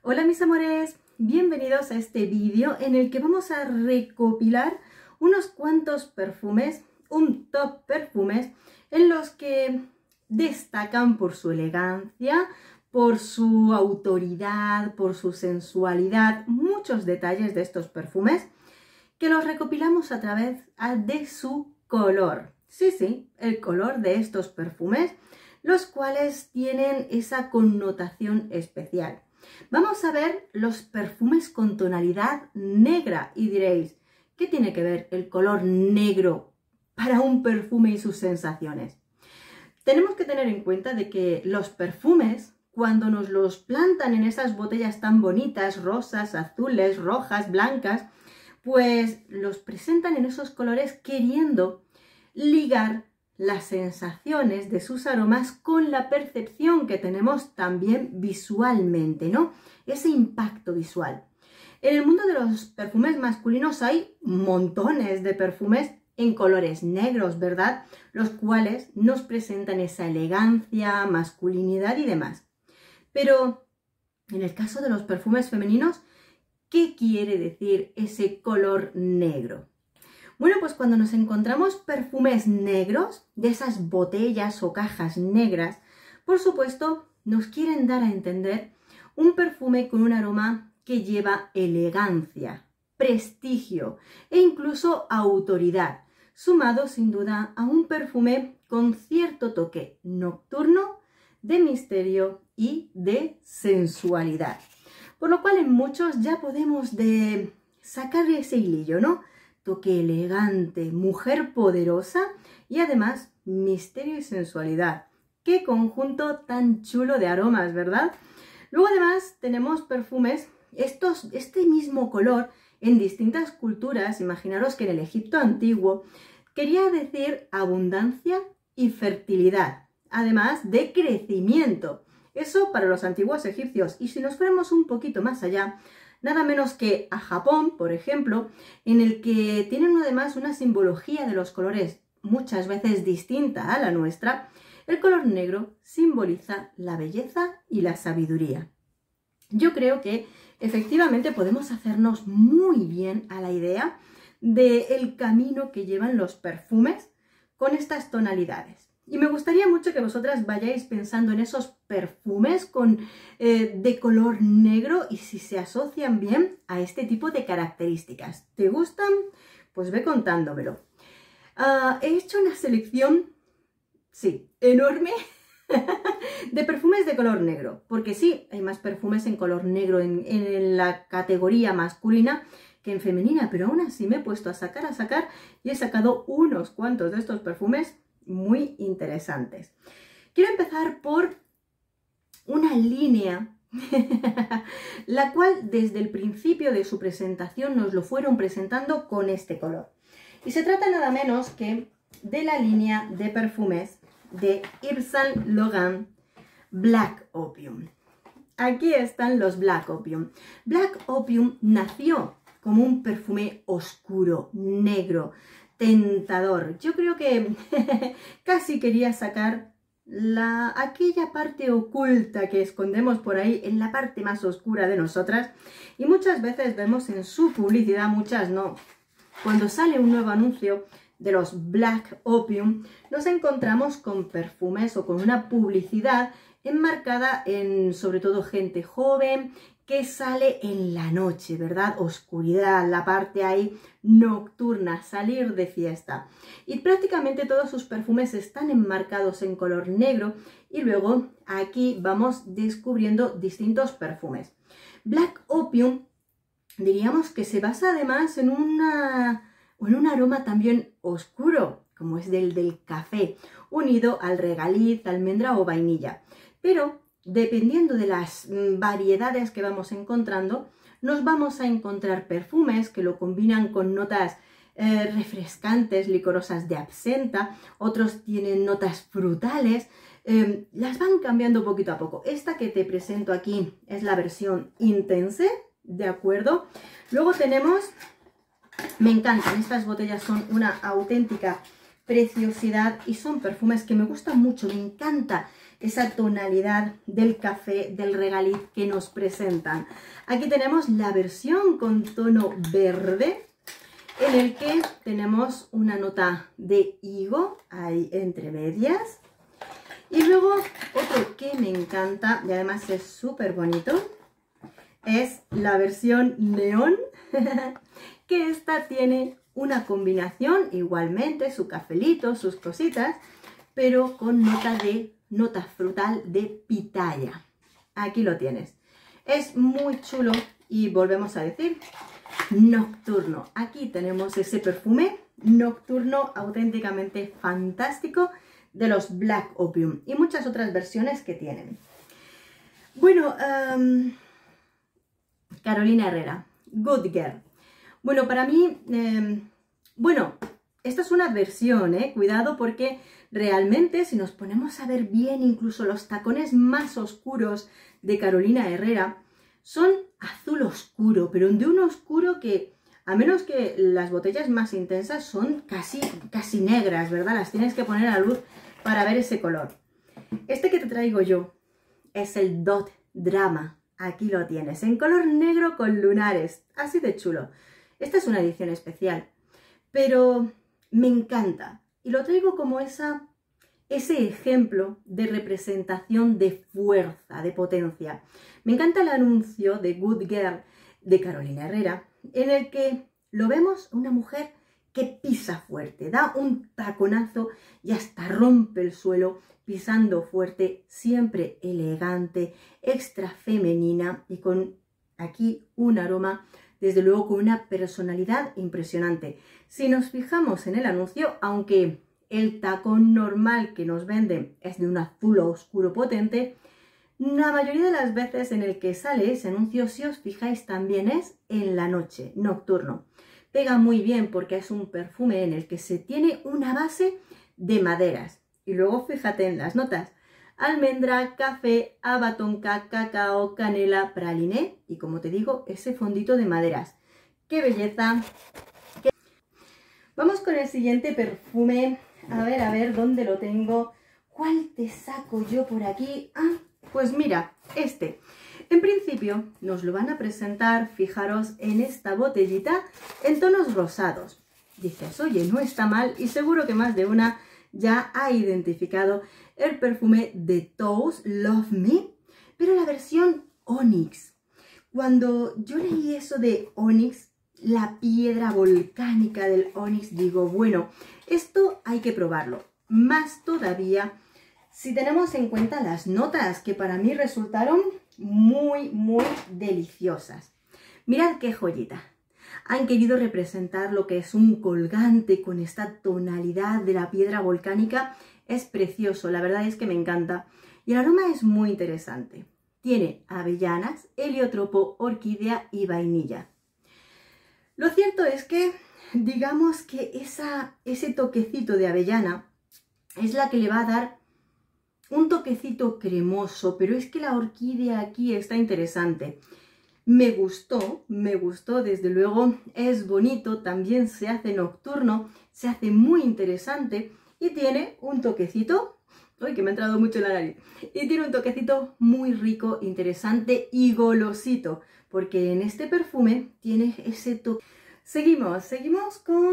Hola mis amores, bienvenidos a este vídeo en el que vamos a recopilar unos cuantos perfumes, un top perfumes en los que destacan por su elegancia, por su autoridad, por su sensualidad, muchos detalles de estos perfumes que los recopilamos a través de su color. Sí, el color de estos perfumes, los cuales tienen esa connotación especial. Vamos a ver los perfumes con tonalidad negra y diréis, ¿qué tiene que ver el color negro para un perfume y sus sensaciones? Tenemos que tener en cuenta de que los perfumes, cuando nos los plantan en esas botellas tan bonitas, rosas, azules, rojas, blancas, pues los presentan en esos colores queriendo ligar las sensaciones de sus aromas con la percepción que tenemos también visualmente, ¿no? Ese impacto visual. En el mundo de los perfumes masculinos hay montones de perfumes en colores negros, ¿verdad? Los cuales nos presentan esa elegancia, masculinidad y demás. Pero en el caso de los perfumes femeninos, ¿qué quiere decir ese color negro? Bueno, pues cuando nos encontramos perfumes negros, de esas botellas o cajas negras, por supuesto, nos quieren dar a entender un perfume con un aroma que lleva elegancia, prestigio e incluso autoridad, sumado sin duda a un perfume con cierto toque nocturno, de misterio y de sensualidad. Por lo cual en muchos ya podemos sacar ese hilillo, ¿no? Toque elegante, mujer poderosa y además misterio y sensualidad. ¡Qué conjunto tan chulo de aromas!, ¿verdad? Luego además tenemos perfumes, este mismo color en distintas culturas. Imaginaros que en el Egipto antiguo quería decir abundancia y fertilidad, además de crecimiento. Eso para los antiguos egipcios. Y si nos fuéramos un poquito más allá, nada menos que a Japón, por ejemplo, en el que tienen además una simbología de los colores muchas veces distinta a la nuestra, el color negro simboliza la belleza y la sabiduría. Yo creo que efectivamente podemos hacernos muy bien a la idea del camino que llevan los perfumes con estas tonalidades. Y me gustaría mucho que vosotras vayáis pensando en esos perfumes de color negro y si se asocian bien a este tipo de características. ¿Te gustan? Pues ve contándomelo. He hecho una selección, sí, enorme de perfumes de color negro. Porque sí, hay más perfumes en color negro en la categoría masculina que en femenina. Pero aún así me he puesto a sacar y he sacado unos cuantos de estos perfumes muy interesantes. Quiero empezar por una línea la cual desde el principio de su presentación nos lo fueron presentando con este color. Y se trata nada menos que de la línea de perfumes de Yves Saint Laurent Black Opium. Aquí están los Black Opium. Black Opium nació como un perfume oscuro, negro, tentador. Yo creo que casi quería sacar aquella parte oculta que escondemos por ahí en la parte más oscura de nosotras, y muchas veces vemos en su publicidad, muchas no, cuando sale un nuevo anuncio de los Black Opium, nos encontramos con perfumes o con una publicidad enmarcada en sobre todo gente joven que sale en la noche, ¿verdad? Oscuridad, la parte ahí nocturna, salir de fiesta. Y prácticamente todos sus perfumes están enmarcados en color negro y luego aquí vamos descubriendo distintos perfumes. Black Opium diríamos que se basa además en un aroma también oscuro, como es del café, unido al regaliz, almendra o vainilla. Pero dependiendo de las variedades que vamos encontrando, nos vamos a encontrar perfumes que lo combinan con notas refrescantes, licorosas de absenta, otros tienen notas frutales, las van cambiando poquito a poco. Esta que te presento aquí es la versión Intense, ¿de acuerdo? Luego tenemos, me encantan, estas botellas son una auténtica preciosidad y son perfumes que me gustan mucho, me encanta esa tonalidad del café, del regaliz que nos presentan. Aquí tenemos la versión con tono verde, en el que tenemos una nota de higo ahí entre medias. Y luego otro que me encanta y además es súper bonito es la versión neón, que esta tiene una combinación igualmente, su cafelito, sus cositas, pero con nota frutal de pitaya. Aquí lo tienes. Es muy chulo y volvemos a decir nocturno. Aquí tenemos ese perfume nocturno auténticamente fantástico de los Black Opium y muchas otras versiones que tienen. Bueno, Carolina Herrera, Good Girl. Bueno, para mí, esta es una versión, cuidado, porque realmente si nos ponemos a ver bien, incluso los tacones más oscuros de Carolina Herrera son azul oscuro, pero de un oscuro que, a menos que las botellas más intensas, son casi negras, ¿verdad? Las tienes que poner a luz para ver ese color. Este que te traigo yo es el Dot Drama. Aquí lo tienes, en color negro con lunares, así de chulo. Esta es una edición especial, pero me encanta. Y lo traigo como ese ejemplo de representación de fuerza, de potencia. Me encanta el anuncio de Good Girl de Carolina Herrera, en el que lo vemos una mujer que pisa fuerte, da un taconazo y hasta rompe el suelo pisando fuerte, siempre elegante, extra femenina y con aquí un aroma, desde luego con una personalidad impresionante. Si nos fijamos en el anuncio, aunque el tacón normal que nos venden es de un azul oscuro potente, la mayoría de las veces en el que sale ese anuncio, si os fijáis, también es en la noche, nocturno. Pega muy bien porque es un perfume en el que se tiene una base de maderas. Y luego fíjate en las notas: almendra, café, haba tonka, cacao, canela, praliné y, como te digo, ese fondito de maderas. ¡Qué belleza! Vamos con el siguiente perfume. A ver, ¿dónde lo tengo? ¿Cuál te saco yo por aquí? Ah, pues mira, este. En principio nos lo van a presentar, fijaros, en esta botellita en tonos rosados. Dices, oye, no está mal, y seguro que más de una ya ha identificado el perfume de Tous Love Me, pero la versión Onyx. Cuando yo leí eso de Onyx, la piedra volcánica del Onyx, digo, bueno, esto hay que probarlo. Más todavía si tenemos en cuenta las notas, que para mí resultaron muy, muy deliciosas. Mirad qué joyita. Han querido representar lo que es un colgante con esta tonalidad de la piedra volcánica. Es precioso, la verdad es que me encanta. Y el aroma es muy interesante. Tiene avellanas, heliotropo, orquídea y vainilla. Lo cierto es que, digamos que ese toquecito de avellana es la que le va a dar un toquecito cremoso, pero es que la orquídea aquí está interesante. Me gustó, desde luego, es bonito, también se hace nocturno, se hace muy interesante y tiene un toquecito, ¡ay, que me ha entrado mucho en la nariz! Y tiene un toquecito muy rico, interesante y golosito, porque en este perfume tiene ese toque. Seguimos con...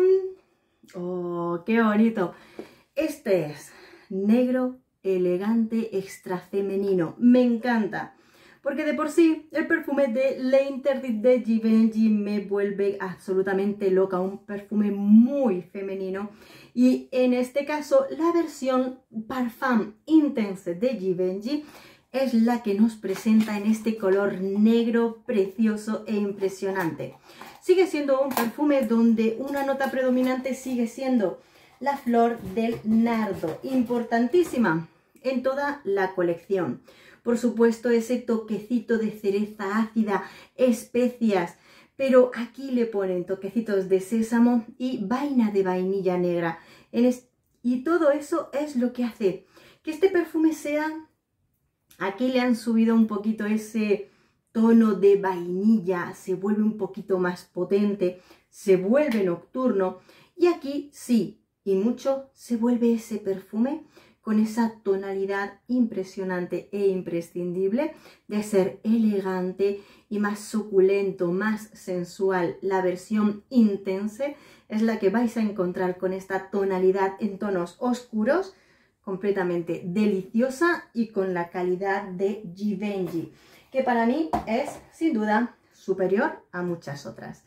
¡oh, qué bonito! Este es negro, elegante, extra femenino. Me encanta. Porque de por sí el perfume de L'Interdit de Givenchy me vuelve absolutamente loca, un perfume muy femenino. Y en este caso la versión Parfum Intense de Givenchy es la que nos presenta en este color negro precioso e impresionante. Sigue siendo un perfume donde una nota predominante sigue siendo la flor del nardo, importantísima en toda la colección. Por supuesto, ese toquecito de cereza ácida, especias, pero aquí le ponen toquecitos de sésamo y vaina de vainilla negra. Y todo eso es lo que hace que este perfume sea... Aquí le han subido un poquito ese tono de vainilla, se vuelve un poquito más potente, se vuelve nocturno. Y aquí sí, y mucho, se vuelve ese perfume con esa tonalidad impresionante e imprescindible de ser elegante y más suculento, más sensual. La versión Intense es la que vais a encontrar con esta tonalidad en tonos oscuros, completamente deliciosa y con la calidad de Givenchy, que para mí es sin duda superior a muchas otras.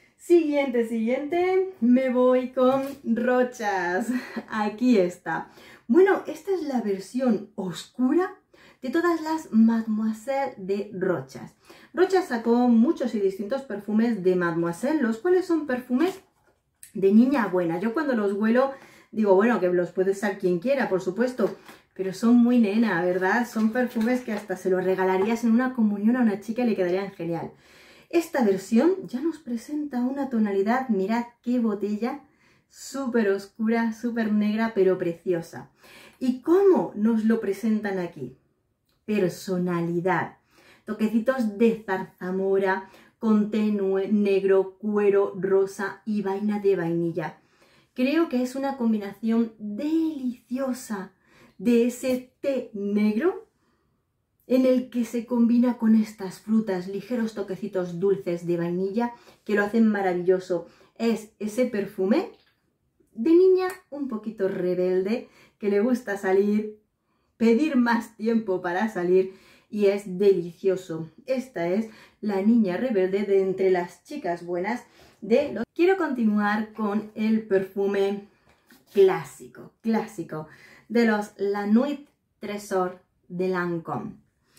Siguiente, me voy con Rochas. Aquí está. Bueno, esta es la versión oscura de todas las Mademoiselle de Rochas. Rochas sacó muchos y distintos perfumes de Mademoiselle, los cuales son perfumes de niña buena. Yo cuando los huelo digo, bueno, que los puede usar quien quiera, por supuesto, pero son muy nena, ¿verdad? Son perfumes que hasta se los regalarías en una comunión a una chica y le quedarían genial. Esta versión ya nos presenta una tonalidad, mirad qué botella, súper oscura, súper negra, pero preciosa. ¿Y cómo nos lo presentan aquí? Personalidad, toquecitos de zarzamora, con té negro, cuero, rosa y vaina de vainilla. Creo que es una combinación deliciosa de ese té negro en el que se combina con estas frutas, ligeros toquecitos dulces de vainilla que lo hacen maravilloso. Es ese perfume de niña un poquito rebelde que le gusta salir, pedir más tiempo para salir y es delicioso. Esta es la niña rebelde de entre las chicas buenas de los... Quiero continuar con el perfume clásico de los La Nuit Trésor de Lancôme.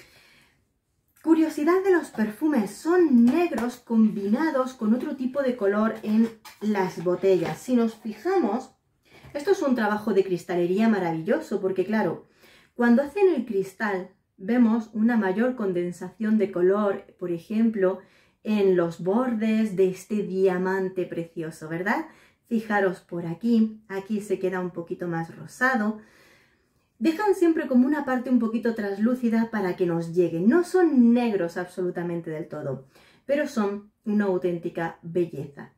Curiosidad de los perfumes, son negros combinados con otro tipo de color en las botellas. Si nos fijamos, esto es un trabajo de cristalería maravilloso porque claro, cuando hacen el cristal vemos una mayor condensación de color, por ejemplo, en los bordes de este diamante precioso, ¿verdad? Fijaros por aquí, aquí se queda un poquito más rosado. Dejan siempre como una parte un poquito translúcida para que nos llegue. No son negros absolutamente del todo, pero son una auténtica belleza.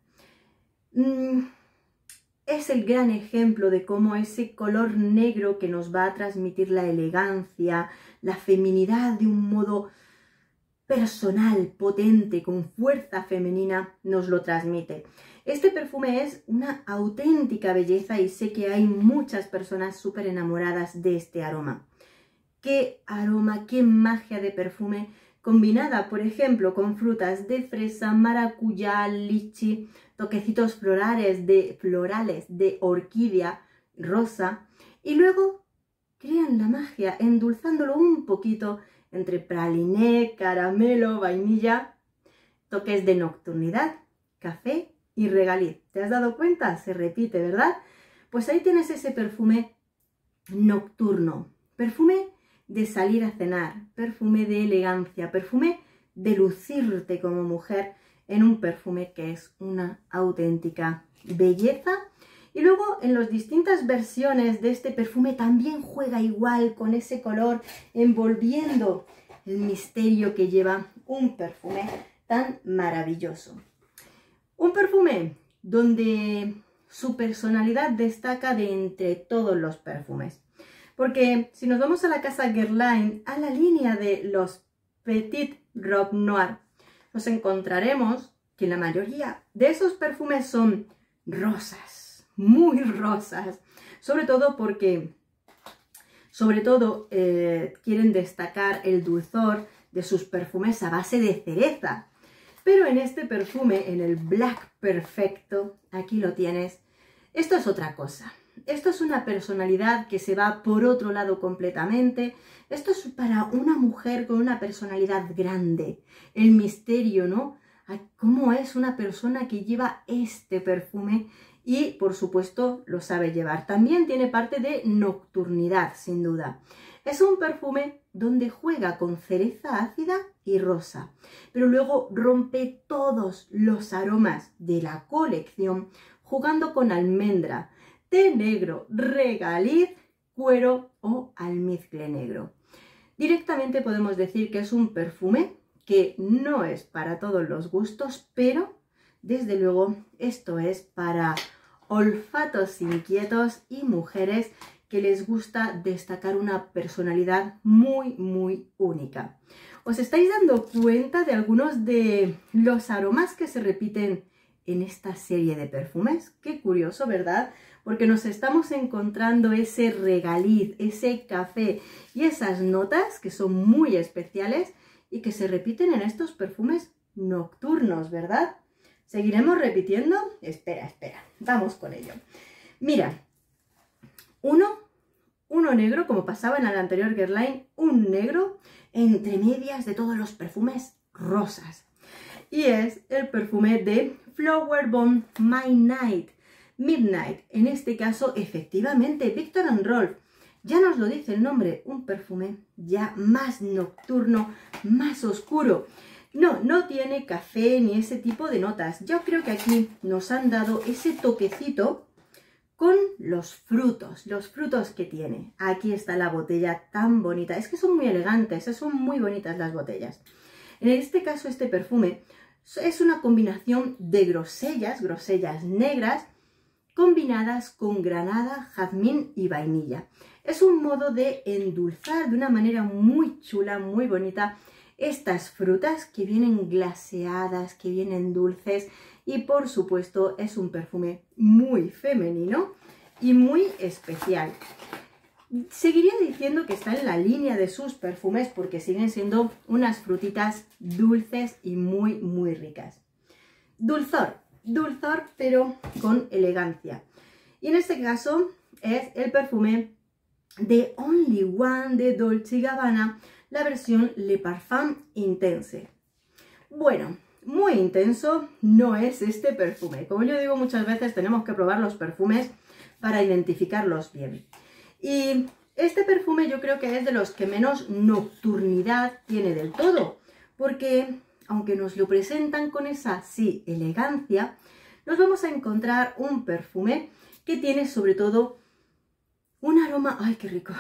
Es el gran ejemplo de cómo ese color negro que nos va a transmitir la elegancia, la feminidad de un modo personal, potente, con fuerza femenina, nos lo transmite. Este perfume es una auténtica belleza y sé que hay muchas personas súper enamoradas de este aroma. ¡Qué aroma, qué magia de perfume! Combinada, por ejemplo, con frutas de fresa, maracuyá, lichi, toquecitos florales de orquídea rosa y luego crean la magia endulzándolo un poquito entre praliné, caramelo, vainilla, toques de nocturnidad, café y regaliz. ¿Te has dado cuenta? Se repite, ¿verdad? Pues ahí tienes ese perfume nocturno, perfume de salir a cenar, perfume de elegancia, perfume de lucirte como mujer en un perfume que es una auténtica belleza. Y luego en las distintas versiones de este perfume también juega igual con ese color envolviendo el misterio que lleva un perfume tan maravilloso. Un perfume donde su personalidad destaca de entre todos los perfumes. Porque si nos vamos a la casa Guerlain, a la línea de los Petit Robe Noir, nos encontraremos que la mayoría de esos perfumes son rosas, muy rosas. Sobre todo porque, quieren destacar el dulzor de sus perfumes a base de cereza. Pero en este perfume, en el Black Perfecto, aquí lo tienes, esto es otra cosa. Esto es una personalidad que se va por otro lado completamente. Esto es para una mujer con una personalidad grande. El misterio, ¿no? Cómo es una persona que lleva este perfume y, por supuesto, lo sabe llevar. También tiene parte de nocturnidad, sin duda. Es un perfume donde juega con cereza ácida y rosa, pero luego rompe todos los aromas de la colección jugando con almendra, té negro, regaliz, cuero o almizcle negro. Directamente podemos decir que es un perfume que no es para todos los gustos, pero desde luego esto es para olfatos inquietos y mujeres que les gusta destacar una personalidad muy, muy única. ¿Os estáis dando cuenta de algunos de los aromas que se repiten en esta serie de perfumes? Qué curioso, ¿verdad? Porque nos estamos encontrando ese regaliz, ese café y esas notas que son muy especiales y que se repiten en estos perfumes nocturnos, ¿verdad? ¿Seguiremos repitiendo? Espera, vamos con ello. Mira, uno negro, como pasaba en el anterior Guerlain, un negro entre medias de todos los perfumes rosas. Y es el perfume de Flower Bomb Midnight. En este caso, efectivamente, Viktor & Rolf. Ya nos lo dice el nombre, un perfume ya más nocturno, más oscuro. No tiene café ni ese tipo de notas. Yo creo que aquí nos han dado ese toquecito con los frutos que tiene. Aquí está la botella tan bonita. Es que son muy elegantes, son muy bonitas las botellas. En este caso, este perfume es una combinación de grosellas negras, combinadas con granada, jazmín y vainilla. Es un modo de endulzar de una manera muy chula, muy bonita, estas frutas que vienen glaseadas, que vienen dulces, y por supuesto es un perfume muy femenino y muy especial. Seguiría diciendo que está en la línea de sus perfumes porque siguen siendo unas frutitas dulces y muy, muy ricas. Dulzor, pero con elegancia. Y en este caso es el perfume de Only One de Dolce & Gabbana, la versión Le Parfum Intense. Bueno, muy intenso no es este perfume. Como yo digo muchas veces, tenemos que probar los perfumes para identificarlos bien. Y este perfume yo creo que es de los que menos nocturnidad tiene del todo, porque aunque nos lo presentan con esa, sí, elegancia, nos vamos a encontrar un perfume que tiene sobre todo un aroma... ¡Ay, qué rico!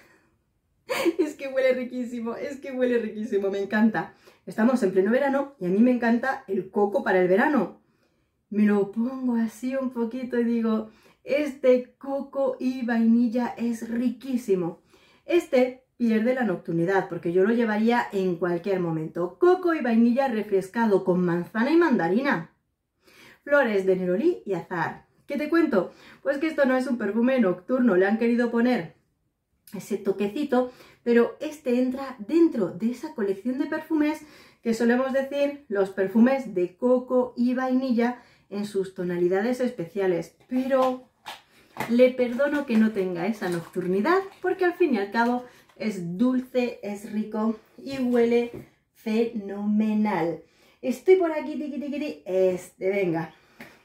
Es que huele riquísimo, me encanta. Estamos en pleno verano y a mí me encanta el coco para el verano. Me lo pongo así un poquito y digo, este coco y vainilla es riquísimo. Este pierde la nocturnidad porque yo lo llevaría en cualquier momento. Coco y vainilla refrescado con manzana y mandarina. Flores de nerolí y azahar. ¿Qué te cuento? Pues que esto no es un perfume nocturno, le han querido poner ese toquecito, pero este entra dentro de esa colección de perfumes que solemos decir los perfumes de coco y vainilla en sus tonalidades especiales, pero le perdono que no tenga esa nocturnidad porque al fin y al cabo es dulce, es rico y huele fenomenal. Estoy por aquí, venga.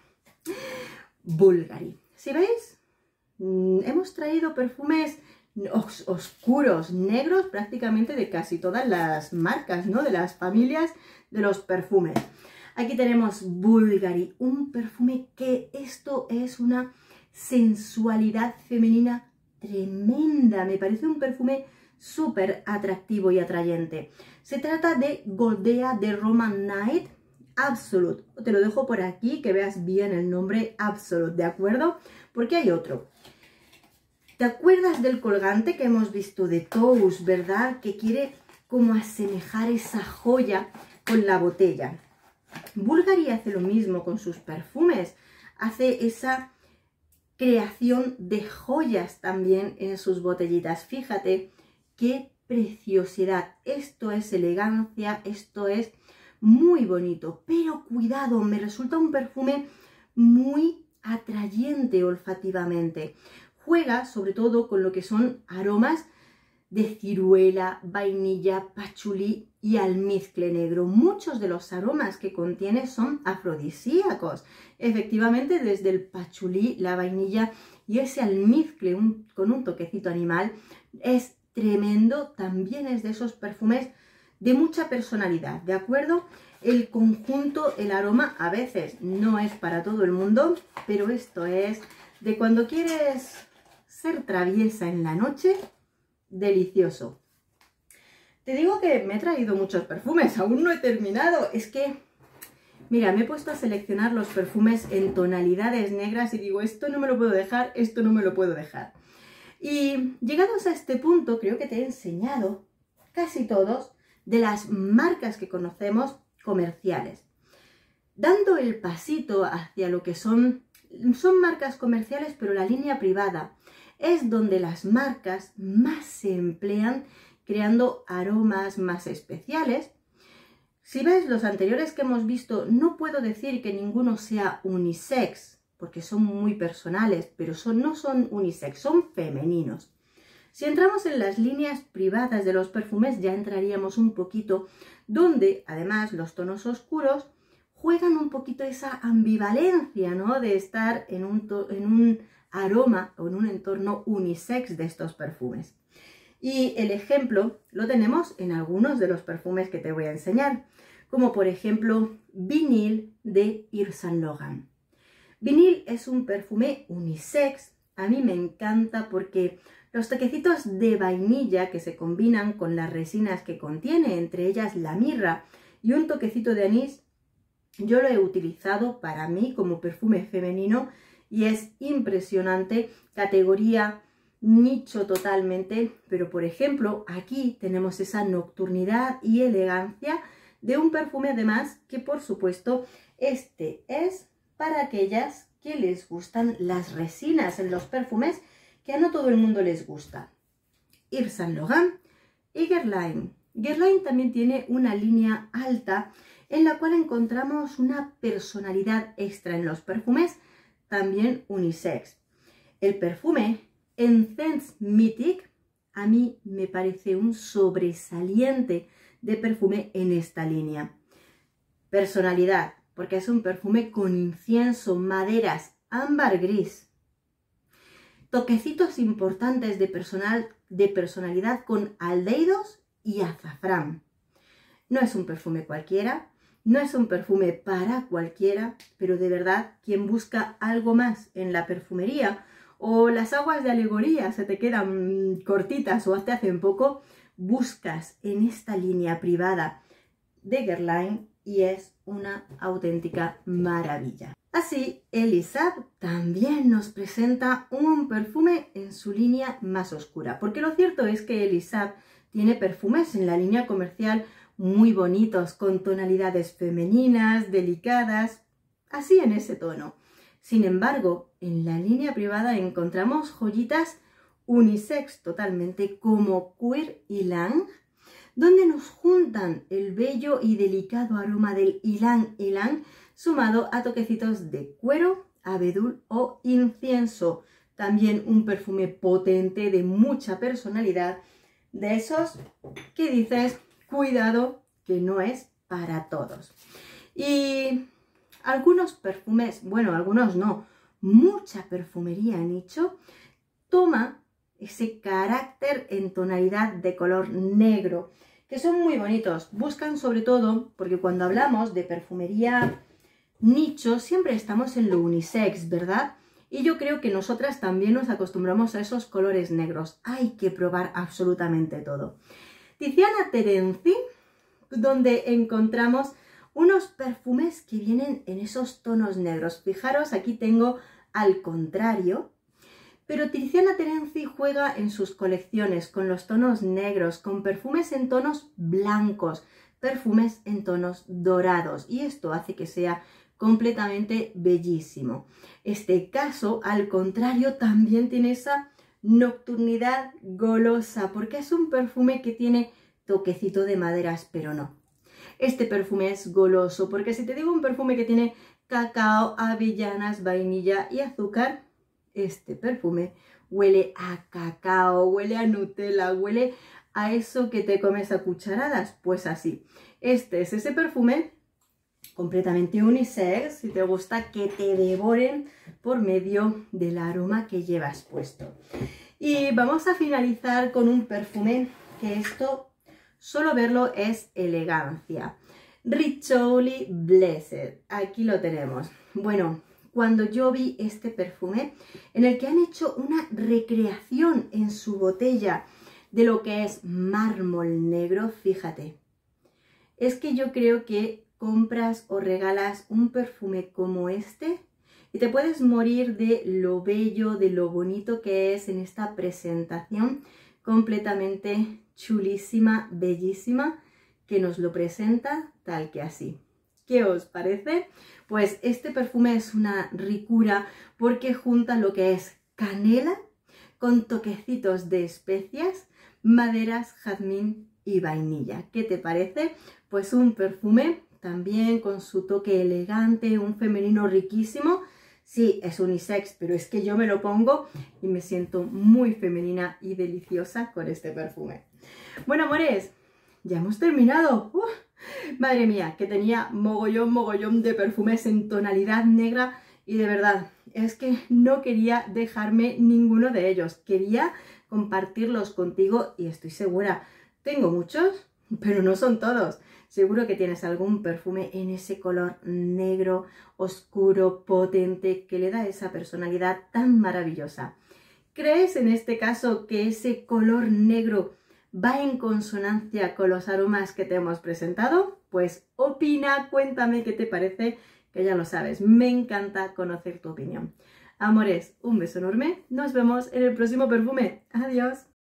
Bulgari. ¿Sí veis? Hemos traído perfumes oscuros, negros, prácticamente de casi todas las marcas, ¿no? De las familias de los perfumes. Aquí tenemos Bulgari, un perfume que esto es una sensualidad femenina tremenda. Me parece un perfume súper atractivo y atrayente. Se trata de Goldea de Roman Night Absolute. Te lo dejo por aquí, que veas bien el nombre Absolute, ¿de acuerdo? Porque hay otro. ¿Te acuerdas del colgante que hemos visto de Tous, verdad? Que quiere como asemejar esa joya con la botella. Bulgari hace lo mismo con sus perfumes. Hace esa creación de joyas también en sus botellitas. Fíjate qué preciosidad. Esto es elegancia, esto es muy bonito. Pero cuidado, me resulta un perfume muy atrayente olfativamente. Juega sobre todo con lo que son aromas de ciruela, vainilla, pachulí y almizcle negro. Muchos de los aromas que contiene son afrodisíacos. Efectivamente, desde el pachulí, la vainilla y ese almizcle con un toquecito animal es tremendo. También es de esos perfumes de mucha personalidad, ¿de acuerdo? El conjunto, el aroma, a veces no es para todo el mundo, pero esto es de cuando quieres ser traviesa en la noche, delicioso. Te digo que me he traído muchos perfumes, aún no he terminado. Es que, mira, me he puesto a seleccionar los perfumes en tonalidades negras y digo, esto no me lo puedo dejar, esto no me lo puedo dejar. Y llegados a este punto, creo que te he enseñado casi todos de las marcas que conocemos comerciales. Dando el pasito hacia lo que son marcas comerciales, pero la línea privada es donde las marcas más se emplean creando aromas más especiales. Si ves los anteriores que hemos visto, no puedo decir que ninguno sea unisex, porque son muy personales, pero no son unisex, son femeninos. Si entramos en las líneas privadas de los perfumes, ya entraríamos un poquito donde, además, los tonos oscuros juegan un poquito esa ambivalencia, ¿no? De estar en un aroma o en un entorno unisex de estos perfumes. Y el ejemplo lo tenemos en algunos de los perfumes que te voy a enseñar, como por ejemplo Vinyl de Yves Saint Laurent. Vinyl es un perfume unisex. A mí me encanta porque los toquecitos de vainilla que se combinan con las resinas que contiene, entre ellas la mirra y un toquecito de anís, yo lo he utilizado para mí como perfume femenino y es impresionante, categoría nicho totalmente, pero por ejemplo aquí tenemos esa nocturnidad y elegancia de un perfume además que por supuesto este es para aquellas que les gustan las resinas en los perfumes, que a no todo el mundo les gusta. Yves Saint Laurent y Guerlain. Guerlain también tiene una línea alta en la cual encontramos una personalidad extra en los perfumes, también unisex. El perfume Incense Mythic a mí me parece un sobresaliente de perfume en esta línea. Personalidad, porque es un perfume con incienso, maderas, ámbar gris. Toquecitos importantes de personalidad con aldehídos y azafrán. No es un perfume cualquiera, no es un perfume para cualquiera, pero de verdad, quien busca algo más en la perfumería o las aguas de alegoría se te quedan cortitas o te hacen poco, buscas en esta línea privada de Guerlain y es una auténtica maravilla. Así, Elisab también nos presenta un perfume en su línea más oscura, porque lo cierto es que Elisab tiene perfumes en la línea comercial muy bonitos, con tonalidades femeninas, delicadas, así en ese tono. Sin embargo, en la línea privada encontramos joyitas unisex totalmente como Cuir Ylang, donde nos juntan el bello y delicado aroma del ylang ylang sumado a toquecitos de cuero, abedul o incienso. También un perfume potente de mucha personalidad, de esos que dices, cuidado que no es para todos. Y algunos perfumes, bueno, algunos no, mucha perfumería nicho toma ese carácter en tonalidad de color negro, que son muy bonitos. Buscan sobre todo, porque cuando hablamos de perfumería nicho, siempre estamos en lo unisex, ¿verdad? Y yo creo que nosotras también nos acostumbramos a esos colores negros. Hay que probar absolutamente todo. Tiziana Terenzi, donde encontramos unos perfumes que vienen en esos tonos negros. Fijaros, aquí tengo al contrario. Pero Tiziana Terenzi juega en sus colecciones con los tonos negros, con perfumes en tonos blancos, perfumes en tonos dorados. Y esto hace que sea completamente bellísimo. Este caso, al contrario, también tiene esa nocturnidad golosa, porque es un perfume que tiene toquecito de maderas, pero no. Este perfume es goloso, porque si te digo un perfume que tiene cacao, avellanas, vainilla y azúcar, este perfume huele a cacao, huele a Nutella, huele a eso que te comes a cucharadas. Pues así, este es ese perfume completamente unisex, si te gusta que te devoren por medio del aroma que llevas puesto. Y vamos a finalizar con un perfume que esto, solo verlo es elegancia. Riccioli Blessed, aquí lo tenemos. Bueno, cuando yo vi este perfume, en el que han hecho una recreación en su botella de lo que es mármol negro, fíjate, es que yo creo que compras o regalas un perfume como este y te puedes morir de lo bello, de lo bonito que es en esta presentación completamente chulísima, bellísima, que nos lo presenta tal que así. ¿Qué os parece? Pues este perfume es una ricura porque junta lo que es canela con toquecitos de especias, maderas, jazmín y vainilla. ¿Qué te parece? Pues un perfume también con su toque elegante, un femenino riquísimo. Sí, es unisex, pero es que yo me lo pongo y me siento muy femenina y deliciosa con este perfume. Bueno, amores, ya hemos terminado. Madre mía, que tenía mogollón de perfumes en tonalidad negra y de verdad, es que no quería dejarme ninguno de ellos. Quería compartirlos contigo y estoy segura, tengo muchos, pero no son todos. Seguro que tienes algún perfume en ese color negro, oscuro, potente, que le da esa personalidad tan maravillosa. ¿Crees en este caso que ese color negro va en consonancia con los aromas que te hemos presentado? Pues opina, cuéntame qué te parece, que ya lo sabes, me encanta conocer tu opinión. Amores, un beso enorme, nos vemos en el próximo perfume. Adiós.